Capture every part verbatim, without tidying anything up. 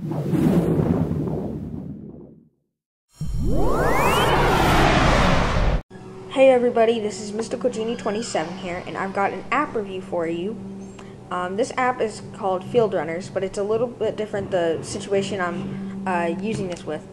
Hey everybody, this is Mystical Genie twenty-seven here, and I've got an app review for you. Um, this app is called FieldRunners, but it's a little bit different the situation I'm uh, using this with.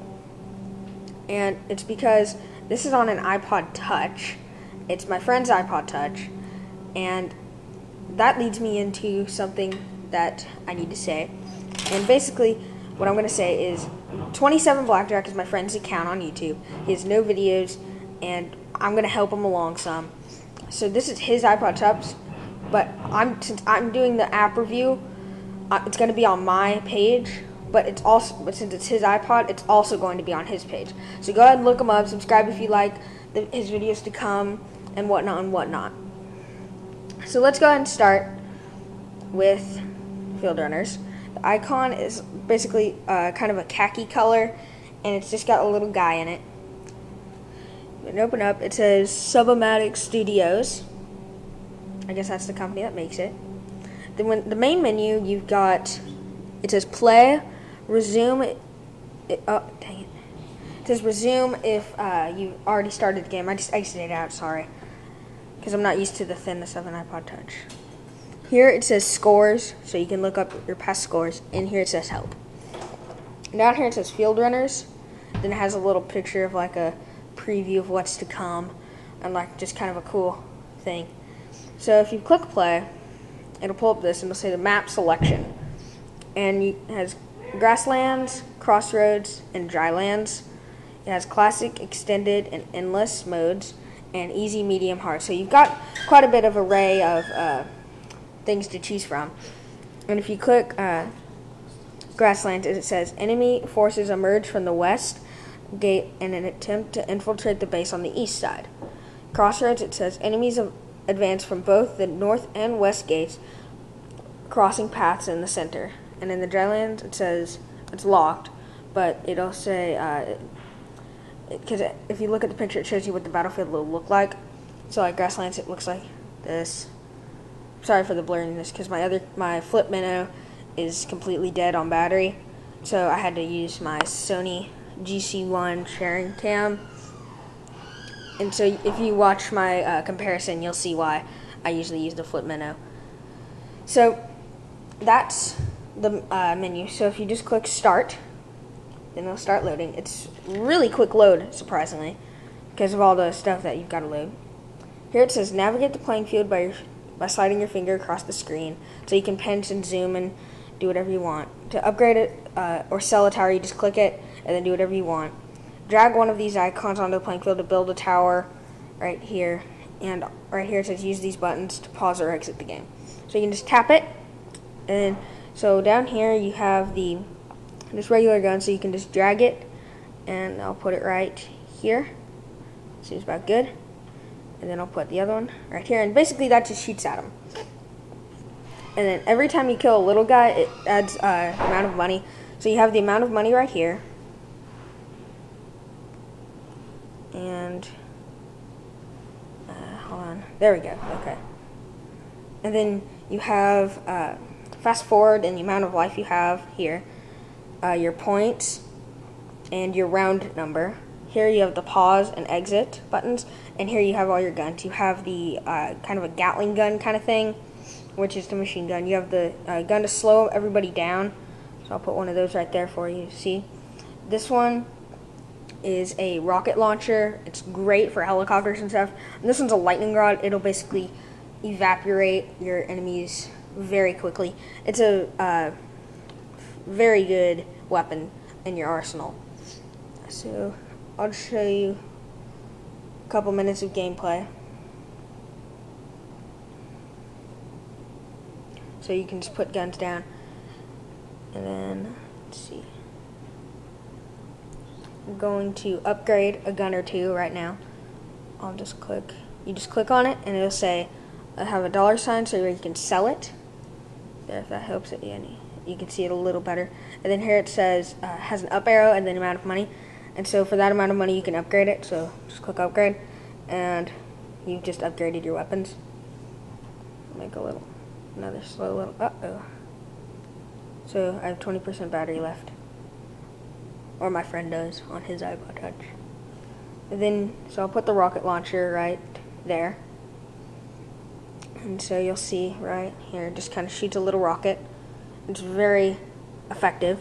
And it's because this is on an iPod Touch. It's my friend's iPod Touch, and that leads me into something that I need to say. And basically, what I'm going to say is twenty-seven Blackjack is my friend's account on YouTube. He has no videos, and I'm going to help him along some. So this is his iPod Touch, but I'm since I'm doing the app review, uh, it's going to be on my page, but it's also but since it's his iPod, it's also going to be on his page. So go ahead and look him up, subscribe if you like the, his videos to come, and whatnot and whatnot. So let's go ahead and start with FieldRunners. The icon is basically uh, kind of a khaki color, and it's just got a little guy in it. And open up, it says Subomatic Studios. I guess that's the company that makes it. Then when the main menu, you've got, it says play, resume, it, it, oh dang it. It says resume if uh, you've already started the game. I just exited out, sorry, because I'm not used to the thinness of an iPod Touch. Here it says scores, so you can look up your past scores, and here it says help. Down here it says FieldRunners, then it has a little picture of like a preview of what's to come, and like just kind of a cool thing. So if you click play, it'll pull up this and it'll say the map selection, and it has grasslands, crossroads, and drylands. It has classic, extended, and endless modes, and easy, medium, hard. So you've got quite a bit of array of uh, things to choose from. And if you click uh, grasslands, it says enemy forces emerge from the west gate in an attempt to infiltrate the base on the east side. Crossroads, it says enemies advance from both the north and west gates, crossing paths in the center. And in the drylands, it says it's locked, but it'll say because it, if you look at the picture, it shows you what the battlefield will look like. So like grasslands, it looks like this. Sorry for the blurriness, because my other my flip minnow is completely dead on battery, so I had to use my Sony G C one sharing cam. And so if you watch my uh, comparison, you'll see why I usually use the flip minnow. So that's the uh, menu. So if you just click start, then it'll start loading. It's really quick load, surprisingly, because of all the stuff that you've got to load. Here it says navigate the playing field by your by sliding your finger across the screen, so you can pinch and zoom and do whatever you want. To upgrade it uh, or sell a tower, you just click it and then do whatever you want. Drag one of these icons onto the playing field to build a tower right here, and right here it says use these buttons to pause or exit the game. So you can just tap it, and so down here you have the this regular gun, so you can just drag it, and I'll put it right here. Seems about good. And then I'll put the other one right here, and basically that just shoots at them. And then every time you kill a little guy, it adds uh, amount of money. So you have the amount of money right here, and uh, hold on, there we go. Okay. And then you have uh, fast forward and the amount of life you have here, uh, your points, and your round number. Here you have the pause and exit buttons, and here you have all your guns. You have the uh, kind of a Gatling gun kind of thing, which is the machine gun. You have the uh, gun to slow everybody down, so I'll put one of those right there for you to see. This one is a rocket launcher. It's great for helicopters and stuff. And this one's a lightning rod. It'll basically evaporate your enemies very quickly. It's a uh, very good weapon in your arsenal. So I'll just show you a couple minutes of gameplay. So you can just put guns down, and then let's see. I'm going to upgrade a gun or two right now. I'll just click. You just click on it, and it'll say I have a dollar sign, so you can sell it. There, if that helps it, yeah, you can see it a little better. And then here it says uh, has an up arrow and then amount of money. And so for that amount of money, you can upgrade it. So just click upgrade, and you've just upgraded your weapons. Make a little, another slow little, uh-oh. So I have twenty percent battery left. or my friend does on his iPod Touch. And then, so I'll put the rocket launcher right there. And so you'll see right here, it just kind of shoots a little rocket. It's very effective.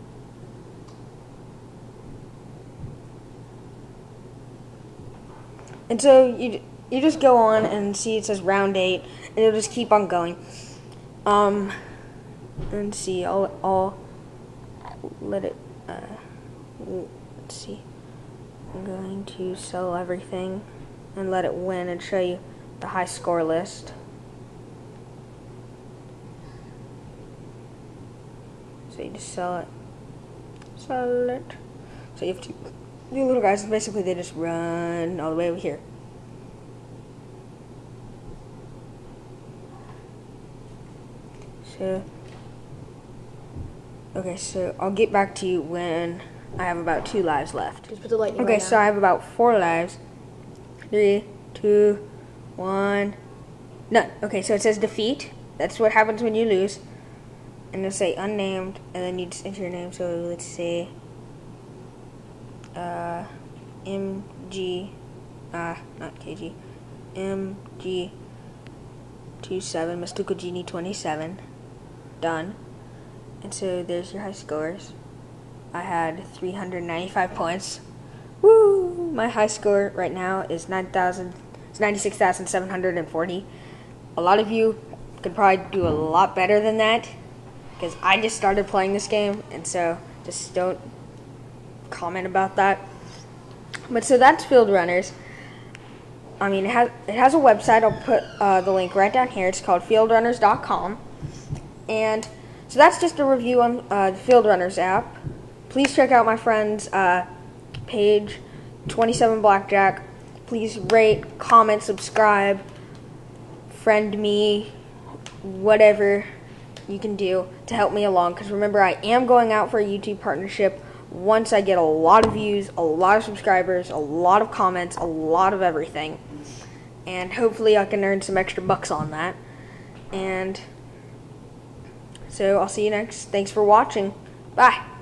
And so you you just go on and see it says round eight, and it'll just keep on going. Um, and see, I'll I'll let it. Uh, let's see. I'm going to sell everything and let it win and show you the high score list. So you just sell it, sell it. So you have to. The little guys, basically, they just run all the way over here. So, okay, so I'll get back to you when I have about two lives left. Just put the lightning Okay, right so I have about four lives. Three, two, one, none. Okay, so it says defeat. That's what happens when you lose. And it'll say unnamed, and then you just enter your name. So let's say uh, M G, uh, not K G, M G twenty-seven, Mystical Genie twenty-seven. Done. And so there's your high scores. I had three hundred ninety-five points. Woo! My high score right now is nine thousand. It's ninety-six thousand seven hundred forty. A lot of you could probably do a lot better than that, because I just started playing this game, and so just don't comment about that. But so that's FieldRunners. I mean, it has it has a website. I'll put uh, the link right down here. It's called field runners dot com. And so that's just a review on uh, the FieldRunners app. Please check out my friend's uh, page, twenty-seven Blackjack. Please rate, comment, subscribe, friend me, whatever you can do to help me along. Because remember, I am going out for a YouTube partnership once I get a lot of views, a lot of subscribers, a lot of comments, a lot of everything. And hopefully I can earn some extra bucks on that. And so I'll see you next. Thanks for watching. Bye.